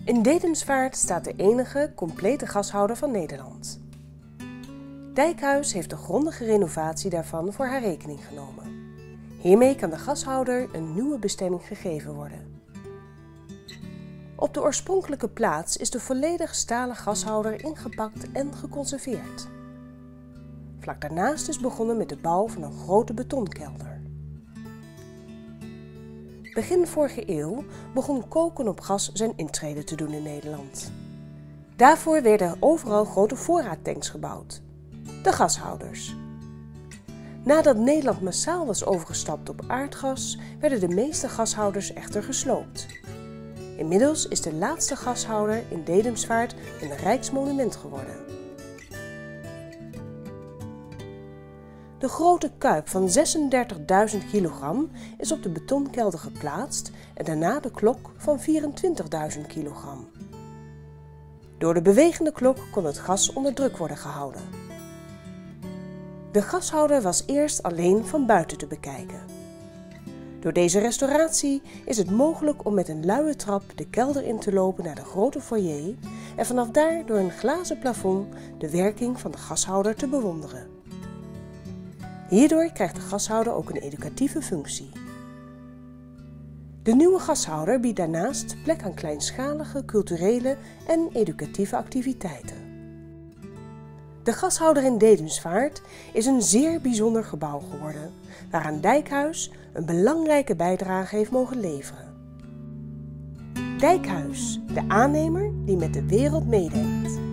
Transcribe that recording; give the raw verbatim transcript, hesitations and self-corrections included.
In Dedemsvaart staat de enige complete gashouder van Nederland. Dijkhuis heeft de grondige renovatie daarvan voor haar rekening genomen. Hiermee kan de gashouder een nieuwe bestemming gegeven worden. Op de oorspronkelijke plaats is de volledig stalen gashouder ingepakt en geconserveerd. Vlak daarnaast is begonnen met de bouw van een grote betonkelder. Begin vorige eeuw begon koken op gas zijn intrede te doen in Nederland. Daarvoor werden overal grote voorraadtanks gebouwd, de gashouders. Nadat Nederland massaal was overgestapt op aardgas, werden de meeste gashouders echter gesloopt. Inmiddels is de laatste gashouder in Dedemsvaart een rijksmonument geworden. De grote kuip van zesendertigduizend kilogram is op de betonkelder geplaatst en daarna de klok van vierentwintigduizend kilogram. Door de bewegende klok kon het gas onder druk worden gehouden. De gashouder was eerst alleen van buiten te bekijken. Door deze restauratie is het mogelijk om met een luie trap de kelder in te lopen naar de grote foyer en vanaf daar door een glazen plafond de werking van de gashouder te bewonderen. Hierdoor krijgt de gashouder ook een educatieve functie. De nieuwe gashouder biedt daarnaast plek aan kleinschalige, culturele en educatieve activiteiten. De gashouder in Dedemsvaart is een zeer bijzonder gebouw geworden, waaraan Dijkhuis een belangrijke bijdrage heeft mogen leveren. Dijkhuis, de aannemer die met de wereld meedenkt.